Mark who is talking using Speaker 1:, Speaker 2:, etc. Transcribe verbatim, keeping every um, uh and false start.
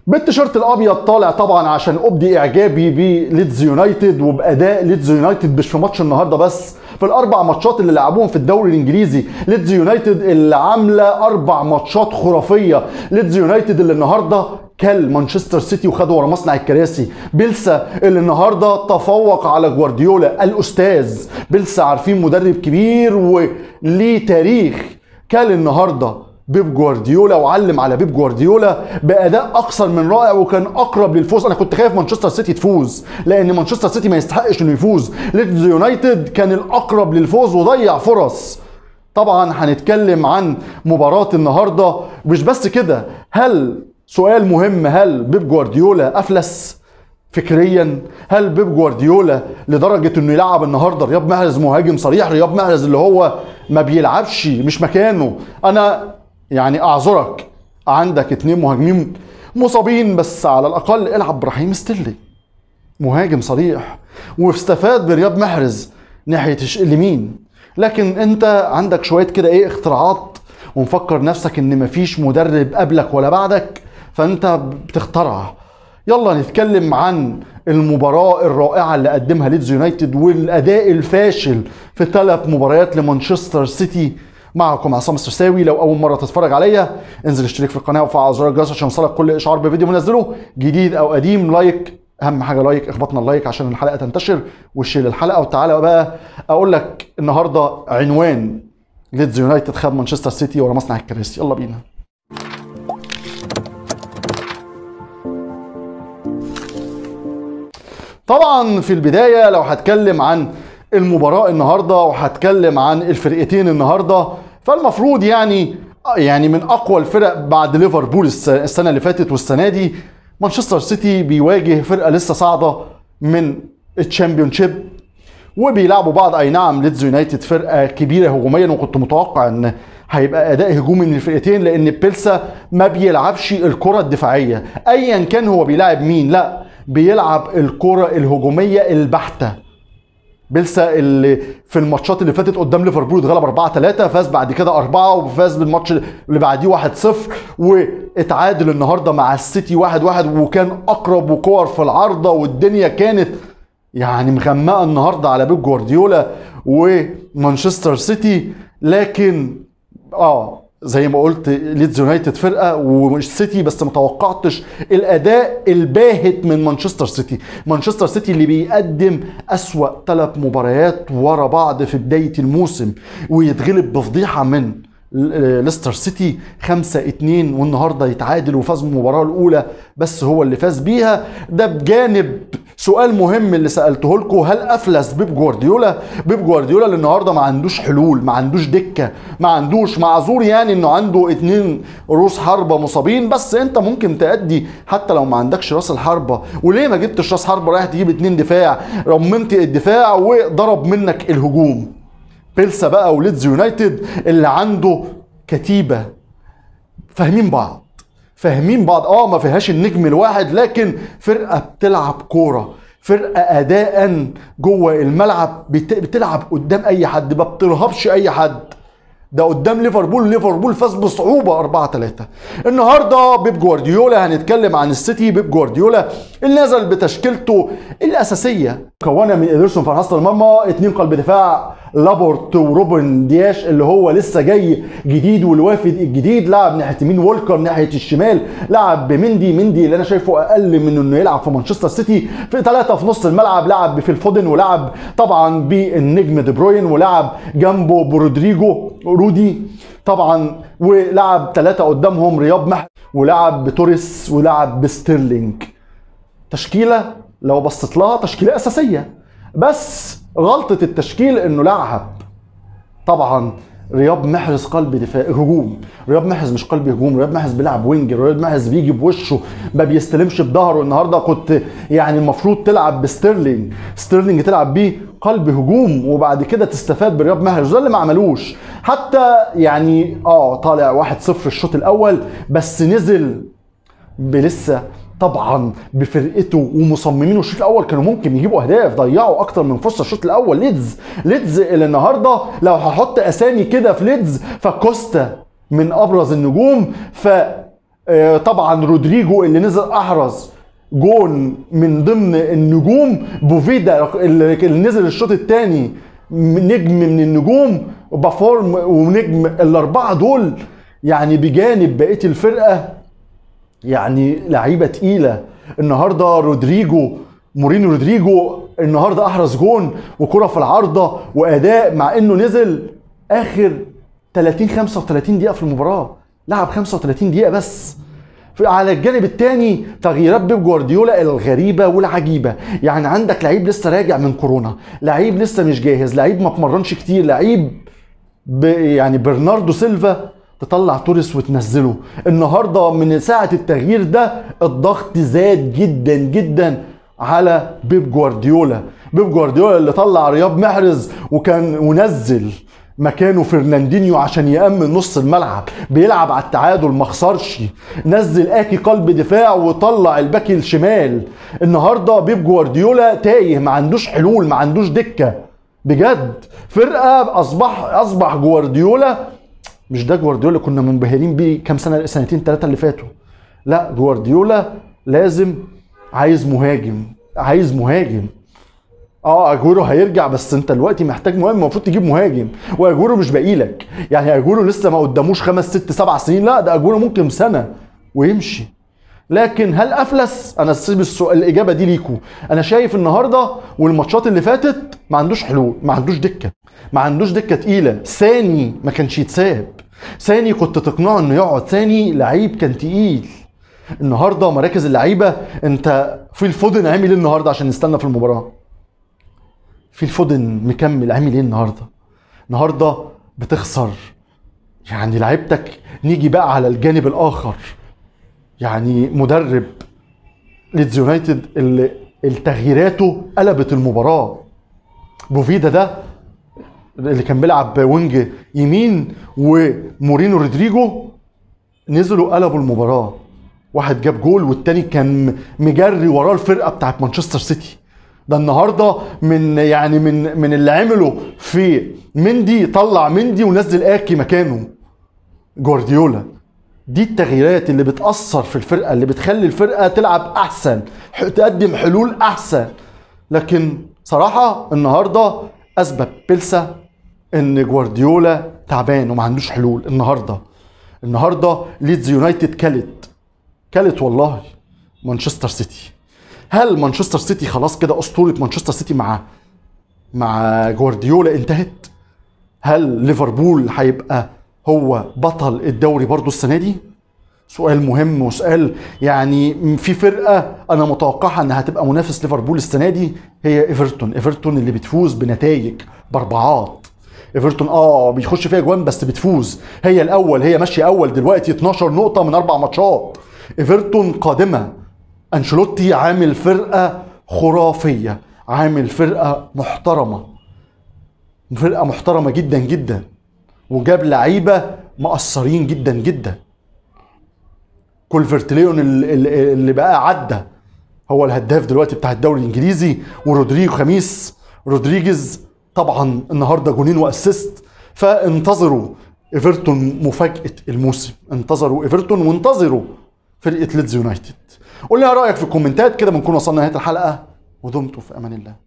Speaker 1: بالتيشيرت الابيض طالع طبعا عشان ابدي اعجابي بليدز يونايتد وباداء ليدز يونايتد، مش في ماتش النهارده بس، في الاربع ماتشات اللي لعبوهم في الدوري الانجليزي. ليدز يونايتد اللي عامله اربع ماتشات خرافيه، ليدز يونايتد اللي النهارده كل مانشستر سيتي وخدوا ورا مصنع الكراسي، بيلسا اللي النهارده تفوق على جوارديولا الاستاذ، بيلسا عارفين مدرب كبير وليه تاريخ، كل النهارده بيب جوارديولا وعلم على بيب جوارديولا باداء اكثر من رائع وكان اقرب للفوز. انا كنت خايف مانشستر سيتي تفوز لان مانشستر سيتي ما يستحقش انه يفوز، ليدز يونايتد كان الاقرب للفوز وضيع فرص. طبعا هنتكلم عن مباراه النهارده، مش بس كده، هل سؤال مهم، هل بيب جوارديولا افلس فكريا؟ هل بيب جوارديولا لدرجه انه يلعب النهارده رياض محرز مهاجم صريح، رياض محرز اللي هو ما بيلعبش مش مكانه؟ انا يعني اعذرك، عندك اتنين مهاجمين مصابين بس على الاقل العب برحيم ستيرلينج مهاجم صريح واستفاد برياض محرز ناحيه اليمين. لكن انت عندك شويه كده ايه اختراعات ومفكر نفسك ان مفيش مدرب قبلك ولا بعدك، فانت بتخترع. يلا نتكلم عن المباراة الرائعة اللي قدمها ليدز يونايتد والأداء الفاشل في ثلاث مباريات لمانشستر سيتي. معكم عصام السرساوي. لو أول مرة تتفرج عليا انزل اشترك في القناة وفعل زر الجرس عشان يوصلك كل إشعار بفيديو منزله جديد أو قديم. لايك، أهم حاجة لايك، اخبطنا اللايك عشان الحلقة تنتشر، وشير الحلقة. وتعالى بقى أقول لك النهاردة عنوان ليدز يونايتد خد مانشستر سيتي ورا مصنع الكراسي. يلا بينا. طبعا في البداية لو هتكلم عن المباراة النهاردة وهتكلم عن الفرقتين النهاردة، فالمفروض يعني يعني من اقوى الفرق بعد ليفربول السنة اللي فاتت والسنة دي مانشستر سيتي بيواجه فرقة لسه صاعدة من الشامبيونشيب وبيلعبوا بعض. اي نعم ليدز يونايتد فرقة كبيرة هجوميا وكنت متوقع ان هيبقى اداء هجومي من الفرقتين لان بيلسا ما بيلعبش الكرة الدفاعية ايا كان هو بيلعب مين، لا بيلعب الكرة الهجومية البحتة. بيلسا اللي في الماتشات اللي فاتت قدام ليفربول اتغلب أربعة ثلاثة، فاز بعد كده أربعة وفاز بالماتش اللي بعديه واحد صفر، واتعادل النهارده مع السيتي واحد واحد وكان اقرب وكور في العارضة والدنيا كانت يعني مغمقة النهارده على بيب جوارديولا ومانشستر سيتي. لكن اه زي ما قلت ليدز يونايتد فرقه ومش سيتي، بس ما توقعتش الاداء الباهت من مانشستر سيتي. مانشستر سيتي اللي بيقدم اسوأ ثلاث مباريات ورا بعض في بدايه الموسم ويتغلب بفضيحه من ليستر سيتي خمسة اتنين، والنهارده يتعادل وفاز بالمباراه الاولى بس هو اللي فاز بيها. ده بجانب سؤال مهم اللي سالته لكم، هل افلس بيب جوارديولا؟ بيب جوارديولا اللي النهارده ما عندوش حلول، ما عندوش دكه، ما عندوش، معذور يعني انه عنده اتنين روس حربه مصابين، بس انت ممكن تأدي حتى لو ما عندكش راس الحربه. وليه ما جبتش راس حربه رايح تجيب اتنين دفاع؟ رممت الدفاع وضرب منك الهجوم. بيلسا بقى وليدز يونايتد اللي عنده كتيبه فاهمين بعض فاهمين بعض اه ما فيهاش النجم الواحد، لكن فرقه بتلعب كوره، فرقه اداء جوه الملعب بتلعب قدام اي حد، ما بترهبش اي حد. ده قدام ليفربول، ليفربول فاز بصعوبه أربعة ثلاثة. النهارده بيب جوارديولا، هنتكلم عن السيتي. بيب جوارديولا اللي نزل بتشكيلته الاساسيه مكونه من إيدرسون في حراسه المرمى، اتنين قلب دفاع لابورت وروبن دياش اللي هو لسه جاي جديد والوافد الجديد، لعب ناحيه يمين وولكر، ناحيه الشمال لعب بمندي، مندي اللي انا شايفه اقل من انه يلعب في مانشستر سيتي. في ثلاثه في نص الملعب لعب في الفودن ولعب طبعا بالنجم دي بروين ولعب جنبه برودريجو رودي طبعا، ولعب ثلاثه قدامهم رياض محرز ولعب بتوريس ولعب بستيرلينج. تشكيله لو بصيت لها تشكيله اساسيه، بس غلطه التشكيل انه لعب طبعا رياض محرز قلب دفاع هجوم. رياض محرز مش قلب هجوم، رياض محرز بيلعب وينج، رياض محرز بيجي بوشه ما بيستلمش بظهره. النهارده كنت يعني المفروض تلعب بستيرلينج، ستيرلينج تلعب بيه قلب هجوم وبعد كده تستفاد برياض محرز، ده اللي ما عملوش. حتى يعني اه طالع واحد صفر الشوط الاول بس نزل بلسه طبعا بفرقته ومصممين. الشوط الاول كانوا ممكن يجيبوا اهداف، ضيعوا اكتر من فرصه الشوط الاول. ليدز ليدز اللي النهارده لو هحط اسامي كده في ليدز فكوستا من ابرز النجوم، ف آه طبعا رودريجو اللي نزل احرز جون من ضمن النجوم. بوفيدا اللي نزل الشوط الثاني نجم من النجوم. بافورم ونجم. الاربعه دول يعني بجانب بقيه الفرقه يعني لعيبه تقيله. النهارده رودريجو مورينيو رودريجو النهارده احرز جون وكره في العارضه واداء، مع انه نزل اخر ثلاثين خمسة وثلاثين دقيقه في المباراه، لعب خمسة وثلاثين دقيقه بس. على الجانب الثاني تغييرات بيب جوارديولا الغريبه والعجيبه. يعني عندك لعيب لسه راجع من كورونا، لعيب لسه مش جاهز، لعيب ما اتمرنش كتير، لعيب ب يعني برناردو سيلفا تطلع توريس وتنزله. النهارده من ساعه التغيير ده الضغط زاد جدا جدا على بيب جوارديولا. بيب جوارديولا اللي طلع رياض محرز وكان ونزل مكانه فرناندينيو عشان يأمن نص الملعب، بيلعب على التعادل ما خسرش، نزل اكي قلب دفاع وطلع الباك الشمال. النهارده بيب جوارديولا تايه، ما عندوش حلول، ما عندوش دكه بجد. فرقه اصبح اصبح جوارديولا مش ده جوارديولا كنا منبهرين بيه كام سنه سنتين ثلاثه اللي فاتوا. لا جوارديولا لازم عايز مهاجم، عايز مهاجم. اه اجورو هيرجع بس انت دلوقتي محتاج مهاجم، المفروض تجيب مهاجم، واجورو مش باقي لك. يعني اجورو لسه ما قداموش خمس ست سبع سنين، لا ده اجورو ممكن سنه ويمشي. لكن هل افلس؟ انا سيب السؤال الاجابه دي ليكوا. انا شايف النهارده والماتشات اللي فاتت ما عندوش حلول، ما عندوش دكه، ما عندوش دكه تقيله. ثاني ما كانش يتساب، ثاني كنت تقنعه انه يقعد، ثاني لعيب كان تقيل. النهارده مراكز اللعيبه، انت في الفودن عامل ايه النهارده عشان نستنى في المباراه؟ في الفودن مكمل عامل ايه النهارده؟ النهارده بتخسر يعني لعيبتك. نيجي بقى على الجانب الاخر، يعني مدرب ليدز يونايتد اللي التغييراته قلبت المباراه. بوفيدا ده اللي كان بيلعب وينج يمين ومورينيو رودريجو نزلوا قلبوا المباراه. واحد جاب جول والتاني كان مجري وراه الفرقه بتاعت مانشستر سيتي. ده النهارده من يعني من من اللي عمله في مندي، طلع مندي ونزل اكي مكانه جوارديولا. دي التغييرات اللي بتأثر في الفرقه، اللي بتخلي الفرقه تلعب احسن، تقدم حلول احسن. لكن صراحه النهارده اثبت بيلسا ان جوارديولا تعبان وما عندوش حلول. النهارده النهارده ليدز يونايتد كلت كلت والله مانشستر سيتي. هل مانشستر سيتي خلاص كده اسطوره مانشستر سيتي مع مع جوارديولا انتهت؟ هل ليفربول هيبقى هو بطل الدوري برضو السنه دي؟ سؤال مهم وسؤال يعني. في فرقه انا متوقعها انها هتبقى منافس ليفربول السنه دي، هي ايفرتون. ايفرتون اللي بتفوز بنتائج باربعات. ايفرتون اه بيخش فيها جوان بس بتفوز، هي الاول، هي ماشيه اول دلوقتي اتناشر نقطه من اربع ماتشات. ايفرتون قادمه. انشيلوتي عامل فرقه خرافيه، عامل فرقه محترمه، فرقه محترمه جدا جدا، وجاب لعيبه مقصرين جدا جدا. كولفرت-ليون اللي بقى عدى هو الهداف دلوقتي بتاع الدوري الانجليزي، ورودريجو خميس رودريجيز طبعا النهارده جونين واسيست. فانتظروا ايفرتون مفاجاه الموسم، انتظروا ايفرتون وانتظروا فرقه ليدز يونايتد. قول لي رايك في الكومنتات كده. بنكون وصلنا لنهايه الحلقه ودمتم في امان الله.